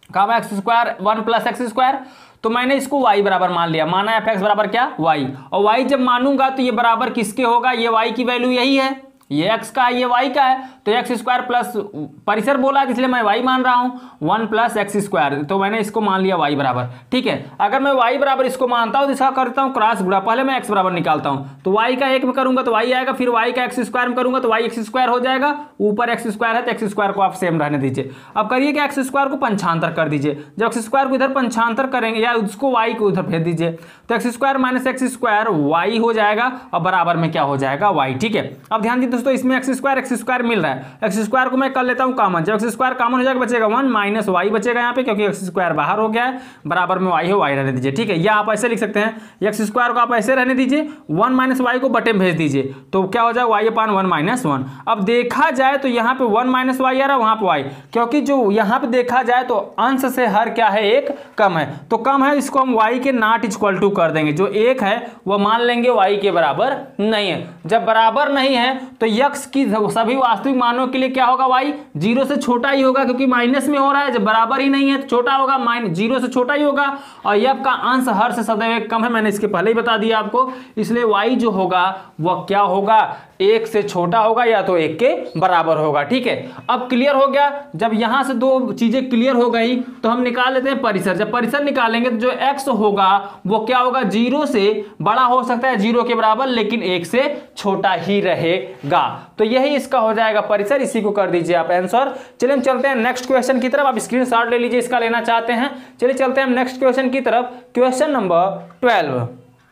कहा x square 1 plus x square, तो मैंने इसको y बराबर मान लिया, माना एफ एक्स बराबर क्या y, और y जब मानूंगा तो ये बराबर किसके होगा, ये y की वैल्यू यही है, ये x का है ये y का है, तो एक्स स्क्वायर प्लस परिसर बोला इसलिए मैं y मान रहा हूं 1 प्लस एक्स स्क्वायर, तो मैंने इसको मान लिया y बराबर। ठीक है, अगर मैं y बराबर इसको मानता हूं तो इसका करता हूं क्रॉस गुणा, पहले मैं x बराबर निकालता हूं, तो y का 1 में करूंगा तो y आएगा, फिर y का एक्स स्क्वायर में करूंगा तो y एक्स स्क्वायर हो जाएगा, ऊपर एक्स स्क्वायर है तो एक्स स्क्वायर को आप सेम रहने दीजिए। अब करिए कि एक्स स्क्वायर को पंचांतर कर दीजिए, जब एक्स स्क्वायर को इधर पंचांतर करेंगे या उसको y को उधर भेज दीजिए, तो x square minus x square y हो जाएगा और बराबर में क्या हो जाएगा y। ठीक है, अब ध्यान दीजिए दोस्तों, इसमें एक्स स्क्वायर मिल रहा है, एक्स स्क्वायर को मैं कर लेता हूं कॉमन, जब एक्स स्क्वायर कॉमन हो जाएगा बचेगा 1 माइनस वाई बचेगा यहाँ पे, क्योंकि एक्स स्क्वायर बाहर हो गया है, बराबर में वाई है, वाई रहने दीजिए। ठीक है, या आप ऐसे लिख सकते हैं, एक्स स्क्वायर को आप ऐसे रहने दीजिए, 1 माइनस वाई को बटे में भेज दीजिए, तो क्या हो जाएगा वाई अपान 1 माइनस 1। अब देखा जाए तो यहाँ पे 1 माइनस वाई आ रहा है, वहां पे वाई, क्योंकि जो यहाँ पे देखा जाए तो अंश से हर क्या है एक कम है, तो कम है इसको हम वाई के नॉट इक्वल टू कर देंगे, जो एक है वह मान लेंगे वाई के बराबर नहीं है। जब बराबर नहीं है तो यक्स की सभी वास्तविक मानों के लिए क्या होगा, y 0 से छोटा ही होगा, क्योंकि माइनस में हो रहा है, जब बराबर ही नहीं है तो छोटा होगा, 0 से छोटा ही होगा, और यफ का अंश हर से सदैव कम है, मैंने इसके पहले ही बता दिया आपको, इसलिए y जो होगा वह क्या होगा, 1 से छोटा होगा या तो 1 के बराबर होगा। ठीक है, अब क्लियर हो गया, जब यहां से दो चीजें क्लियर हो गई तो हम निकाल लेते हैं परिसर। जब परिसर निकालेंगे तो जो x होगा वो क्या होगा, 0 से बड़ा हो सकता है 0 के बराबर, लेकिन 1 से छोटा ही रहेगा, तो यही इसका हो जाएगा परिसर, इसी को कर दीजिए आप आंसर। चलिए हम चलते हैं नेक्स्ट क्वेश्चन की तरफ, आप स्क्रीनशॉट ले लीजिए इसका लेना चाहते हैं। चलिए चलते हैं हम नेक्स्ट क्वेश्चन की तरफ, क्वेश्चन नंबर 12।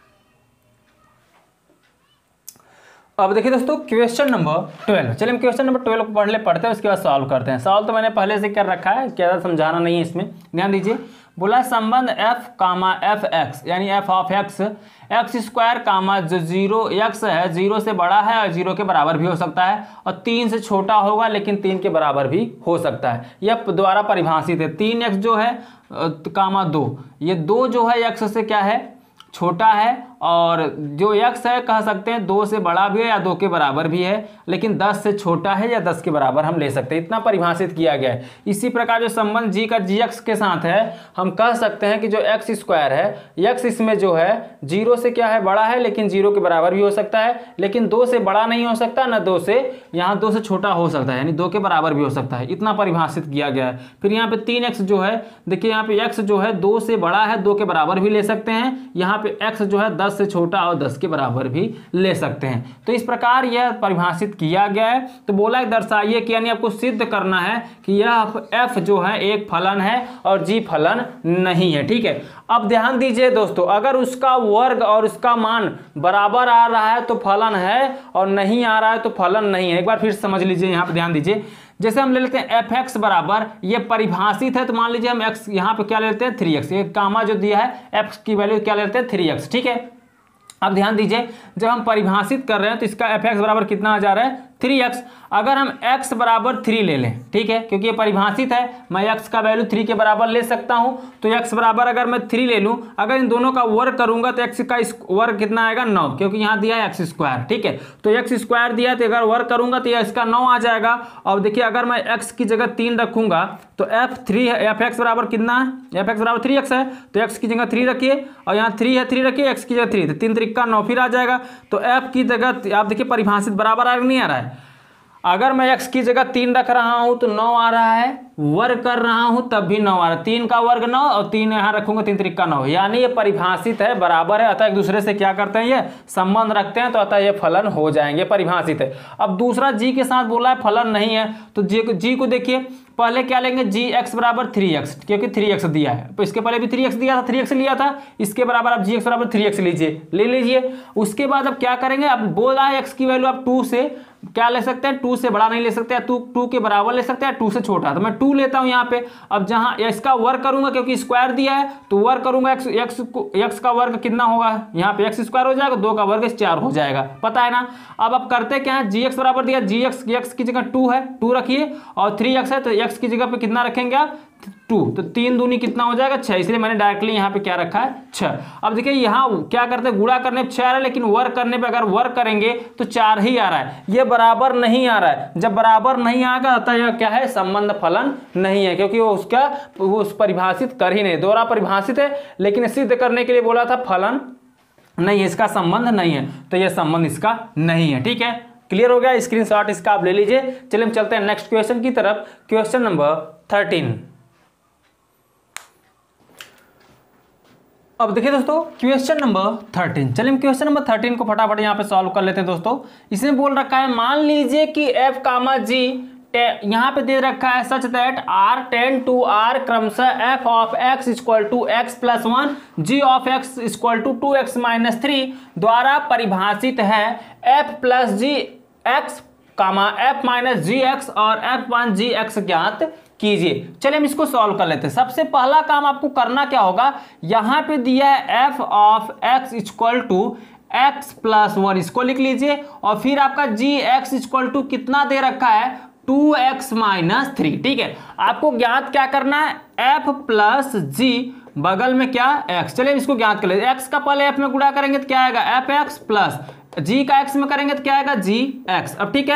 अब देखिए दोस्तों क्वेश्चन नंबर 12, चलिए हम क्वेश्चन नंबर 12 को पढ़ते हैं, उसके बाद सॉल्व करते हैं। सॉल्व तो मैंने पहले से कर रखा है, क्या समझाना नहीं है इसमें, ध्यान दीजिए। बोला संबंध f कामा एफ एक्स यानी f of x x square comma जो 0 x है 0 से बड़ा है और 0 के बराबर भी हो सकता है, और 3 से छोटा होगा लेकिन 3 के बराबर भी हो सकता है, यह द्वारा परिभाषित है। 3x जो है कामा 2, ये 2 जो है x से क्या है छोटा है, और जो x है कह सकते हैं 2 से बड़ा भी है या 2 के बराबर भी है, लेकिन 10 से छोटा है या 10 के बराबर हम ले सकते हैं, इतना परिभाषित किया गया है। इसी प्रकार जो संबंध g का gx के साथ है, हम कह सकते हैं कि जो एक्स स्क्वायर है, x इसमें जो है 0 से क्या है बड़ा है लेकिन 0 के बराबर भी हो सकता है, लेकिन 2 से बड़ा नहीं हो सकता, ना 2 से यहाँ 2 से छोटा हो सकता है, यानी 2 के बराबर भी हो सकता है, इतना परिभाषित किया गया है। फिर यहाँ पे 3x जो है, देखिए यहाँ पे x जो है 2 से बड़ा है 2 के बराबर भी ले सकते हैं, यहाँ पे x जो है 10 से छोटा और 10 के बराबर भी ले सकते हैं, तो इस प्रकार यह परिभाषित किया गया है। तो बोला है दर्शाइए कि यानी आपको सिद्ध करना है कि यह f जो है एक फलन है और g फलन नहीं है। ठीक है, अब ध्यान दीजिए दोस्तों, अगर उसका वर्ग और उसका मान बराबर आ रहा है तो फलन है, और नहीं आ रहा है तो फलन नहीं है। एक बार फिर समझ लीजिए, यहाँ पे ध्यान दीजिए, जैसे हम ले लेते हैं एफ एक्स बराबर, ये परिभाषित है, तो मान लीजिए हम एक्स यहाँ पे क्या ले लेते हैं 3x, ये कामा जो दिया है एक्स की वैल्यू क्या ले लेते हैं 3x। ठीक है, अब ध्यान दीजिए, जब हम परिभाषित कर रहे हैं तो इसका एफ एक्स बराबर कितना आ जा रहा है 3x। अगर हम x बराबर 3 ले लें, ठीक है, क्योंकि ये परिभाषित है, मैं x का वैल्यू 3 के बराबर ले सकता हूं, तो x बराबर अगर मैं 3 ले लूं, अगर इन दोनों का वर्ग करूंगा तो x का वर्ग कितना आएगा 9, क्योंकि यहाँ दिया है एक्स स्क्वायर। ठीक है, तो x स्क्वायर दिया तो अगर वर्ग करूंगा तो इसका 9 आ जाएगा। और देखिए अगर मैं x की जगह 3 रखूंगा तो एफ एक्स बराबर कितना है, एफ एक्स बराबर 3x है, तो x की जगह 3 रखिए, और यहाँ 3 है 3 रखिए, x की जगह 3, तो 3 3 9 फिर आ जाएगा। तो f की जगह आप देखिए परिभाषित बराबर आ नहीं आ रहा है, अगर मैं x की जगह 3 रख रहा हूं तो 9 आ रहा है, वर्ग कर रहा हूं तब भी 9 आ रहा है, 3 का वर्ग 9 और 3 यहां रखूंगा 3 3 का 9, यानी ये परिभाषित है, बराबर है, अतः एक दूसरे से क्या करते हैं ये संबंध रखते हैं, तो अतः ये फलन हो जाएंगे, परिभाषित है। अब दूसरा g के साथ बोला है फलन नहीं है, तो g को देखिए, पहले क्या लेंगे जी एक्स बराबर 3x, क्योंकि 3x दिया है, तो इसके पहले भी 3x दिया था, 3x लिया था, इसके बराबर आप जी एक्स बराबर 3x लीजिए, ले लीजिए। उसके बाद अब क्या करेंगे, अब बोल रहा है x की वैल्यू आप 2 से क्या ले सकते हैं, 2 से बड़ा नहीं ले सकते, 2 के बराबर ले सकते हैं, 2 से छोटा, तो मैं 2 लेता हूं यहाँ पे। अब जहां इसका वर्ग करूंगा, क्योंकि स्क्वायर दिया है तो वर्ग करूंगा, x का वर्ग कितना होगा, यहाँ पे एक्स स्क्वायर हो जाएगा, 2 का वर्ग 4 हो जाएगा, पता है ना। अब आप करते क्या है, जी एक्स बराबर दिया, जी एक्स की जगह 2 है, 2 रखिए, और 3x है तो x की जगह पे कितना रखेंगे आप 2, तो 3 दूनी कितना हो जाएगा 6, इसलिए मैंने डायरेक्टली यहाँ पे क्या रखा है 6। अब देखिए यहाँ क्या करते हैं, गुणा करने पे 6 आ रहा है, लेकिन वर्ग करने पे अगर वर्ग करेंगे तो 4 ही आ रहा है, ये बराबर नहीं आ रहा है। जब बराबर नहीं आएगा तो यह क्या है, संबंध फलन नहीं है, क्योंकि वो उस परिभाषित कर ही नहीं, दोहरा परिभाषित है लेकिन सिद्ध करने के लिए बोला था फलन नहीं है, इसका संबंध नहीं है, तो यह संबंध इसका नहीं है। ठीक है, क्लियर हो गया, स्क्रीनशॉट इसका आप ले लीजिए। चलिए हम चलते हैं नेक्स्ट क्वेश्चन की तरफ, क्वेश्चन नंबर 13। अब देखिए दोस्तों क्वेश्चन नंबर 13, चलिए हम क्वेश्चन नंबर 13 को फटाफट यहाँ पे सॉल्व कर लेते हैं दोस्तों। इसमें बोल रखा है, मान लीजिए कि f, g यहाँ पे दे रखा है such that r tend to r क्रमशः f of x equal to x plus 1, g of x equal to 2x minus 3 द्वारा परिभाषित है f plus G x comma f minus G x और f वन जी एक्स ज्ञात कीजिए। चलिए हम इसको सॉल्व कर लेते हैं। सबसे पहला काम आपको करना क्या होगा, यहाँ पे दिया है f of x equal to x plus 1, इसको लिख लीजिए, और फिर आपका जी एक्स इक्वल टू कितना दे रखा है 2x माइनस 3। ठीक है, आपको ज्ञात क्या करना है, f प्लस जी बगल में क्या x। चलिए इसको ज्ञात कर लेते हैं। x का पहले f में गुणा करेंगे तो क्या आएगा fx प्लस g का x में करेंगे तो क्या आएगा gx। अब ठीक है,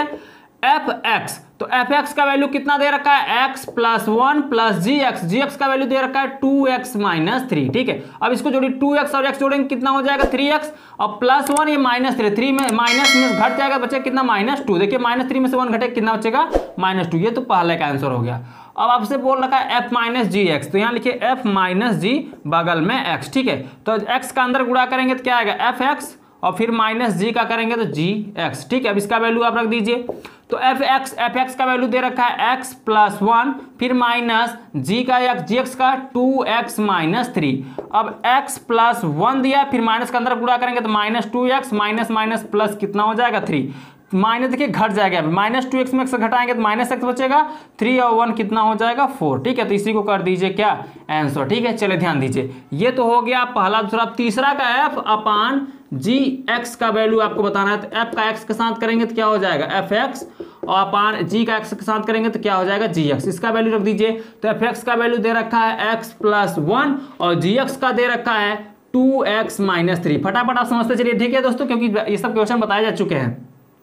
fx तो fx का वैल्यू कितना दे रखा है x प्लस 1 प्लस gx का वैल्यू दे रखा है 2x माइनस 3। ठीक है, अब इसको जोड़िए, 2x और x जोड़ेंगे कितना हो जाएगा 3x, और प्लस 1 ये माइनस 3 में माइनस में घट जाएगा, बचेगा कितना -2। देखिए -3 में से 1 घटे कितना बचेगा -2। ये तो पहले का आंसर हो गया। अब आपसे बोल रखा है f माइनस जी एक्स, तो यहाँ लिखिए f माइनस जी बगल में x। ठीक है, तो x का अंदर गुणा करेंगे तो क्या आएगा fx, और फिर माइनस जी का करेंगे तो gx। ठीक है, अब इसका वैल्यू आप रख दीजिए, तो fx का वैल्यू दे रखा है x प्लस 1, फिर माइनस g का gx का 2x माइनस 3। अब x प्लस 1 दिया, फिर माइनस का अंदर गुणा करेंगे तो minus 2x minus minus plus कितना हो जाएगा 3, माइनस देखिए घट जाएगा, -2x में x घटाएंगे तो -x बचेगा, 3 और 1 कितना हो जाएगा 4। ठीक है, तो इसी को कर दीजिए क्या आंसर। ठीक है, चलिए ध्यान दीजिए, ये तो हो गया पहला। दूसरा तीसरा का f अपान जी एक्स का वैल्यू आपको बताना है, तो f का x के साथ करेंगे तो क्या हो जाएगा fx, और अपान g का x के साथ करेंगे तो क्या हो जाएगा gx। इसका वैल्यू रख दीजिए, तो fx का वैल्यू दे रखा है x प्लस 1 और gx का दे रखा है 2x माइनस 3। फटाफट आप समझते चलिए। ठीक है दोस्तों, क्योंकि ये सब क्वेश्चन बताए जा चुके हैं।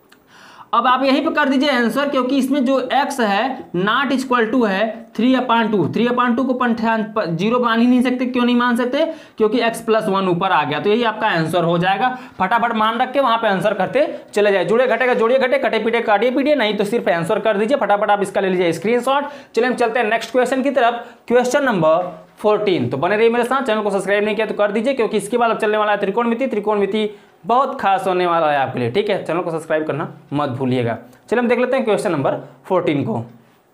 अब आप यहीं पे कर दीजिए आंसर, क्योंकि इसमें जो x है नॉट इक्वल टू है 3/2। 3/2 को जीरो मान ही नहीं सकते। क्यों नहीं मान सकते, क्योंकि x प्लस 1 ऊपर आ गया, तो यही आपका आंसर हो जाएगा। फटाफट मान रख के वहां पे आंसर करते चले जाए। जुड़े घटेगा जोड़िए घटे, कटे पीटे काटिए पीटिए, नहीं तो सिर्फ आंसर कर दीजिए। फटाफट आप इसका ले लीजिए स्क्रीनशॉट। चलिए हम चलते हैं नेक्स्ट क्वेश्चन की तरफ, क्वेश्चन नंबर 14। तो बने रहिए मेरे साथ, चैनल को सब्सक्राइब नहीं किया तो कर दीजिए, क्योंकि इसके बाद अब चलने वाला है त्रिकोणमिति। त्रिकोणमिति बहुत खास होने वाला है आपके लिए। ठीक है, चैनल को सब्सक्राइब करना मत भूलिएगा। चलिए हम देख लेते हैं क्वेश्चन नंबर 14 को।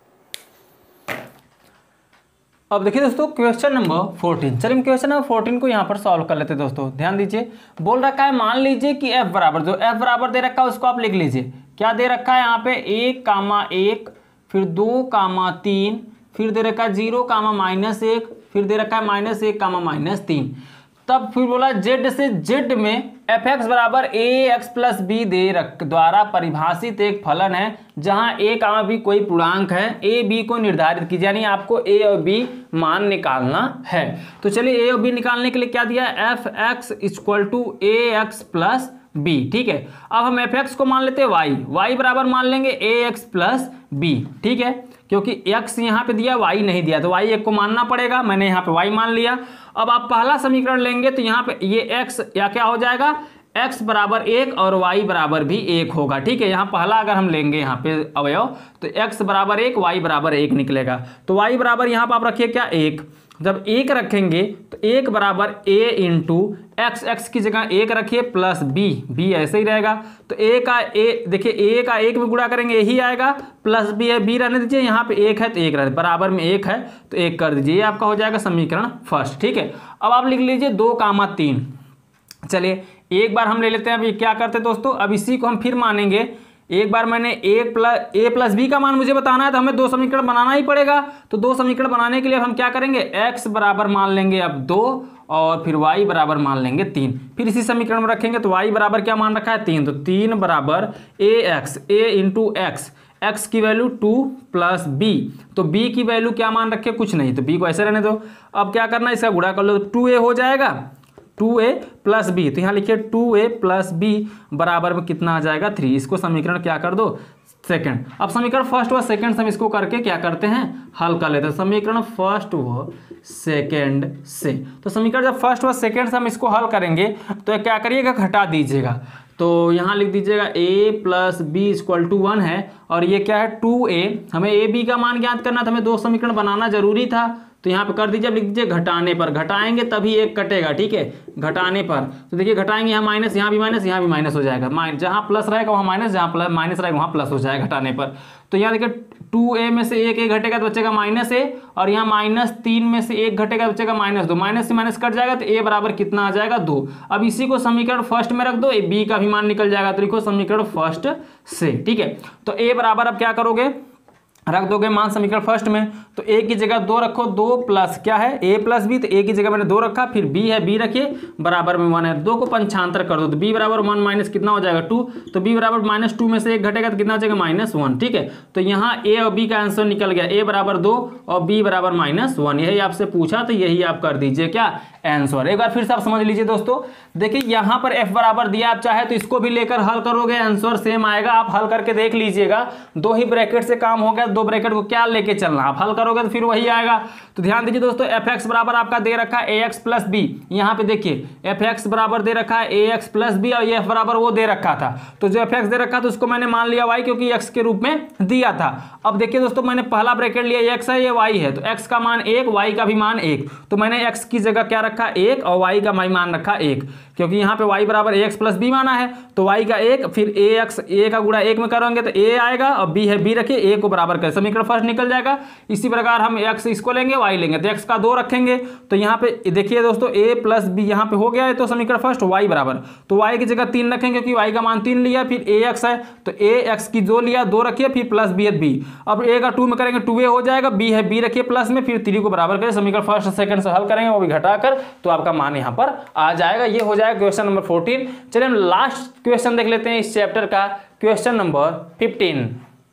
अब देखिए दोस्तों क्वेश्चन नंबर 14, चलिए हम क्वेश्चन नंबर 14 को यहाँ पर सॉल्व कर लेते हैं दोस्तों। ध्यान दीजिए, बोल रखा है मान लीजिए कि f बराबर, जो f बराबर दे रखा है उसको आप लिख लीजिए। क्या दे रखा है यहाँ पे 1,1, फिर 2,3, फिर दे रखा है 0,-1, फिर दे रखा है -1,-3। तब फिर बोला z से z में fx बराबर ax प्लस b द्वारा परिभाषित एक फलन है जहां a, b कोई पूर्णांक है। a, b को निर्धारित कीजिए, यानी आपको a और b मान निकालना है। तो चलिए a और b निकालने के लिए क्या दिया है, fx equal to ax plus b। ठीक है, अब हम fx को मान लेते हैं y बराबर मान लेंगे ax प्लस b। ठीक है, क्योंकि x यहाँ पे दिया y नहीं दिया, तो y एक को मानना पड़ेगा। मैंने यहाँ पे y मान लिया। अब आप पहला समीकरण लेंगे तो यहाँ पे ये x या क्या हो जाएगा, x बराबर 1 और y बराबर भी 1 होगा। ठीक है, यहाँ पहला अगर हम लेंगे यहाँ पे अवयव तो x बराबर 1 y बराबर 1 निकलेगा। तो y बराबर यहाँ पर आप रखिए क्या 1। जब 1 रखेंगे तो 1 बराबर a इंटू x की जगह 1 रखिए प्लस b ऐसे ही रहेगा। तो a का a देखिए a का 1 में गुणा करेंगे यही आएगा, प्लस b है, b रहने दीजिए, यहाँ पे 1 है तो 1 रहने, बराबर में 1 है तो 1 कर दीजिए। ये आपका हो जाएगा समीकरण फर्स्ट। ठीक है, अब आप लिख लीजिए 2,3। चलिए एक बार हम ले लेते हैं। अब ये क्या करते हैं दोस्तों, अब इसी को हम फिर मानेंगे। एक बार मैंने a प्लस b का मान मुझे बताना है तो हमें 2 समीकरण बनाना ही पड़ेगा। तो 2 समीकरण बनाने के लिए हम क्या करेंगे, x बराबर मान लेंगे अब 2 और फिर y बराबर मान लेंगे 3। फिर इसी समीकरण में रखेंगे तो y बराबर क्या मान रखा है 3, तो 3 बराबर ax, a into x, x की वैल्यू 2 प्लस b, तो b की वैल्यू क्या मान रखे, कुछ नहीं, तो b को ऐसे रहने दो। अब क्या करना है, इसका गुणा कर लो, तो 2a हो जाएगा, 2a प्लस बी, तो यहाँ लिखिए 2a प्लस बी बराबर में कितना आ जाएगा 3। इसको समीकरण क्या कर दो सेकंड। अब समीकरण फर्स्ट व सेकंड हम इसको करके क्या करते हैं, हल कर लेते हैं। समीकरण फर्स्ट व सेकंड से, तो समीकरण जब फर्स्ट व सेकंड से हम इसको हल करेंगे तो क्या करिएगा, घटा दीजिएगा। तो यहाँ लिख दीजिएगा a plus b equal to 1 है, और ये क्या है 2a, हमें a b का मान ज्ञात करना था, हमें दो समीकरण बनाना जरूरी था, तो यहाँ पे कर दीजिए। अब लिख दीजिए घटाने पर, घटाएंगे तभी एक कटेगा, ठीक है, घटाने पर। तो देखिए घटाएंगे, यहाँ माइनस, यहाँ भी माइनस, यहाँ भी माइनस हो जाएगा, जहाँ प्लस रहेगा वहाँ माइनस, जहाँ प्लस माइनस रहेगा वहाँ प्लस हो जाएगा घटाने पर। तो यहाँ देखिए 2a में से एक घटेगा तो बचेगा -a, और यहाँ -3 में से एक घटेगा तो बचेगा -2, माइनस से माइनस कट जाएगा तो a बराबर कितना आ जाएगा 2। अब इसी को समीकरण फर्स्ट में रख दो, b का भी मान निकल जाएगा, तो लिखो समीकरण फर्स्ट से, ठीक है। तो a बराबर अब क्या करोगे, रख दोगे मान समीकरण फर्स्ट में, तो a की जगह 2 रखो, 2 प्लस क्या है a प्लस बी, तो a की जगह मैंने 2 रखा, फिर b है, b रखिए बराबर में 1 है, 2 को पंचांतर कर दो, तो b बराबर 1 माइनस कितना हो जाएगा 2, तो b बराबर -2 में से एक घटेगा तो कितना हो जाएगा -1, ठीक है। तो यहाँ a और b का आंसर निकल गया, a बराबर 2 और b बराबर -1, यही आपसे पूछा तो यही आप कर दीजिए क्या आंसर। एक बार फिर से आप समझ लीजिए दोस्तों, देखिए यहाँ पर f बराबर दिया, आप चाहे तो इसको भी लेकर हल करोगे, आंसर सेम आएगा, आप हल करके देख लीजिएगा, 2 ही ब्रैकेट से काम हो गया, 2 ब्रैकेट को क्या लेके चलना, आप हल करोगे तो फिर वही आएगा। तो ध्यान दीजिए दोस्तों, fx बराबर आपका दे रखा है ax प्लस बी, यहाँ पे देखिए fx बराबर दे रखा है ax प्लस बी, और ये f बराबर वो दे रखा था, तो जो fx दे रखा था उसको मैंने मान लिया y, क्योंकि x के रूप में दिया था। अब देखिए दोस्तों, मैंने पहला ब्रैकेट लिया x है, ये y है, तो x का मान 1, y का भी मान 1, तो मैंने x की जगह क्या रखा 1 और y का मान रखा 1, क्योंकि यहाँ पे y बराबर ax प्लस बी माना है, तो y का 1, फिर ax, a का गुणा 1 में करेंगे तो a आएगा, और b है, b रखिए, a को बराबर कर, समीकरण फर्स्ट निकल जाएगा। इसी प्रकार हम x इसको लेंगे, y लेंगे, तो x का 2 रखेंगे, तो यहाँ पे देखिए दोस्तों a प्लस बी यहाँ पे हो गया है, तो समीकरण फर्स्ट y बराबर, तो y की जगह 3 रखेंगे, क्योंकि y का मान 3 लिया, फिर ax है तो ax की 2 लिया, 2 रखिए, फिर प्लस b है b, अब a का 2 में करेंगे 2a हो जाएगा, b है, b रखिए प्लस में, फिर 3 को बराबर करें, समीकरण फर्स्ट सेकंड से हल करेंगे, वो भी घटाकर, तो आपका मान यहाँ पर आ जाएगा। ये हो जाएगा क्वेश्चन नंबर 14। चलिए हम लास्ट क्वेश्चन देख लेते हैं इस चैप्टर का, क्वेश्चन नंबर 15।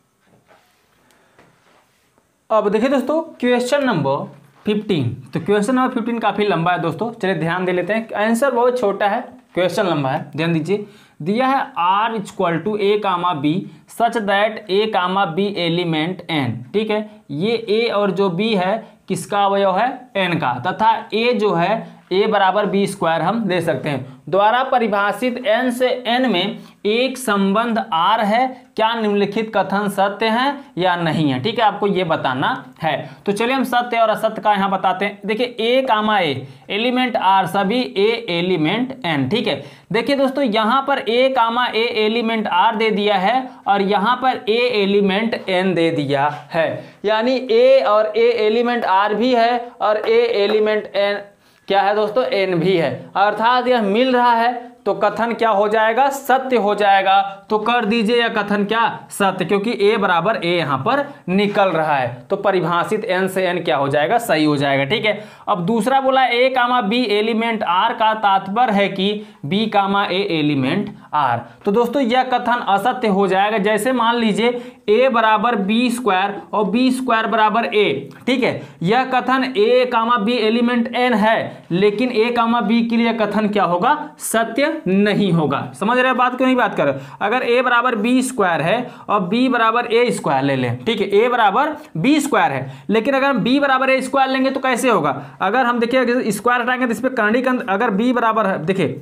अब देखिए दोस्तों क्वेश्चन नंबर 15, तो क्वेश्चन नंबर 15 काफी लंबा है दोस्तों, चलिए ध्यान दे लेते हैं, आंसर बहुत छोटा है, क्वेश्चन लंबा है, ध्यान दीजिए। दिया है r equal to a comma b such that a comma b element n, ठीक है, ये a और जो b है किसका अवयव है, n का, तथा a जो है a बराबर b स्क्वायर हम दे सकते हैं, द्वारा परिभाषित n से n में एक संबंध r है, क्या निम्नलिखित कथन सत्य है या नहीं है, ठीक है, आपको ये बताना है। तो चलिए हम सत्य और असत्य का यहाँ बताते हैं। देखिए a comma a element r सभी a एलिमेंट n, ठीक है। देखिए दोस्तों यहाँ पर a comma a element r दे दिया है, और यहाँ पर a एलिमेंट n दे दिया है, यानी a और a एलिमेंट r भी है और a एलिमेंट n क्या है दोस्तों, n भी है, अर्थात यह मिल रहा है, तो कथन क्या हो जाएगा, सत्य हो जाएगा। तो कर दीजिए यह कथन क्या, सत्य, क्योंकि a बराबर a यहाँ पर निकल रहा है, तो परिभाषित n से n क्या हो जाएगा, सही हो जाएगा, ठीक है। अब दूसरा बोला a comma b element r का तात्पर्य है कि b comma a element r, तो दोस्तों यह कथन असत्य हो जाएगा। जैसे मान लीजिए a बराबर b स्क्वायर और b स्क्वायर बराबर a, ठीक है, यह कथन a comma b element n है, लेकिन a कामा b के लिए कथन क्या होगा, सत्य नहीं होगा। समझ रहे बात, क्यों नहीं बात कर रहे, अगर a बराबर b स्क्वायर है और b बराबर a स्क्वायर ले लें, ठीक है, a बराबर b स्क्वायर है, लेकिन अगर हम b बराबर a स्क्वायर लेंगे तो कैसे होगा, अगर हम देखिए स्क्वायर हटाएंगे तो इस पर करंडी का, अगर b बराबर है, देखिए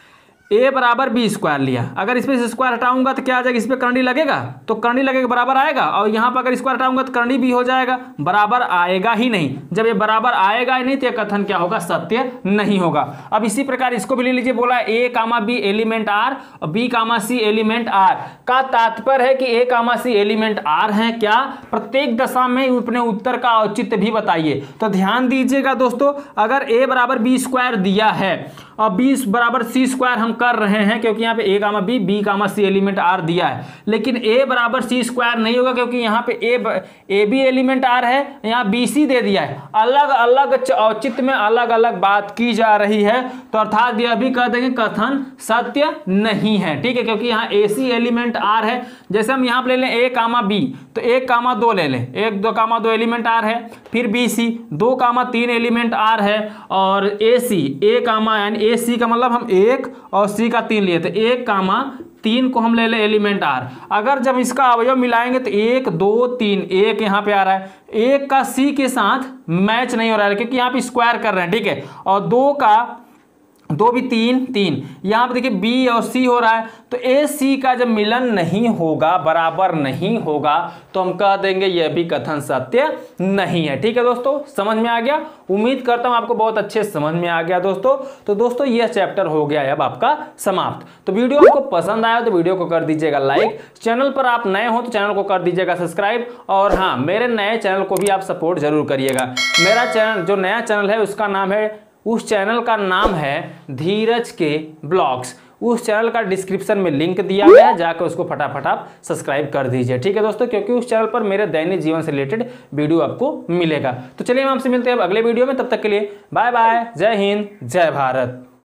a बराबर b स्क्वायर लिया, अगर इस पर स्क्वायर हटाऊंगा तो क्या आ जाएगा, इस पर करंडी लगेगा, तो करंडी लगेगा बराबर आएगा, और यहाँ पर अगर स्क्वायर हटाऊंगा तो करंडी भी हो जाएगा, बराबर आएगा ही नहीं। जब ये बराबर आएगा ही नहीं तो यह कथन क्या होगा, सत्य नहीं होगा। अब इसी प्रकार इसको भी ले लीजिए, बोला a comma b element r और b comma c element r, का तात्पर्य है कि a comma c element r है क्या, प्रत्येक दशा में अपने उत्तर का औचित्य भी बताइए। तो ध्यान दीजिएगा दोस्तों, अगर a बराबर b स्क्वायर दिया है और बी बराबर सी स्क्वायर हम कर रहे हैं क्योंकि यहाँ पे a comma b comma c element r दिया है, लेकिन ए बराबर सी स्क्वायर नहीं होगा क्योंकि यहाँ पे ए बी एलिमेंट आर है, यहाँ बी सी दे दिया है। अलग अलग औचित्य में अलग अलग बात की जा रही है, तो अर्थात यह भी कह देंगे कथन सत्य नहीं है। ठीक है, क्योंकि यहाँ ए सी एलिमेंट आर है। जैसे हम यहाँ पे ले लें ए कामा बी, तो 1 कामा 2 ले लें, 1 2 कामा 2 एलिमेंट आर है, फिर b c 2 comma 3 element r है, और ए सी ए कामा यानी ए सी का मतलब हम 1 और सी का 3 लिए, तो 1 कामा 3 को हम ले लें एलिमेंट आर। अगर जब इसका अवयव मिलाएंगे तो 1 2 3, 1 यहाँ पे आ रहा है, 1 का सी के साथ मैच नहीं हो रहा है क्योंकि यहाँ पे स्क्वायर कर रहे हैं। ठीक है, और 2 भी 3 यहाँ पे देखिए बी और सी हो रहा है, तो ए सी का जब मिलन नहीं होगा, बराबर नहीं होगा, तो हम कह देंगे यह भी कथन सत्य नहीं है। ठीक है दोस्तों, समझ में आ गया? उम्मीद करता हूं आपको बहुत अच्छे समझ में आ गया दोस्तों। तो दोस्तों यह चैप्टर हो गया है अब आपका समाप्त। तो वीडियो आपको पसंद आया तो वीडियो को कर दीजिएगा लाइक, चैनल पर आप नए हो तो चैनल को कर दीजिएगा सब्सक्राइब, और हाँ, मेरे नए चैनल को भी आप सपोर्ट जरूर करिएगा। मेरा चैनल जो नया चैनल है उसका नाम है, उस चैनल का नाम है धीरज के ब्लॉग्स। उस चैनल का डिस्क्रिप्शन में लिंक दिया गया है, जाकर उसको फटाफट आप सब्सक्राइब कर दीजिए। ठीक है दोस्तों, क्योंकि उस चैनल पर मेरे दैनिक जीवन से रिलेटेड वीडियो आपको मिलेगा। तो चलिए हम आपसे मिलते हैं अब अगले वीडियो में, तब तक के लिए बाय बाय, जय हिंद, जय भारत।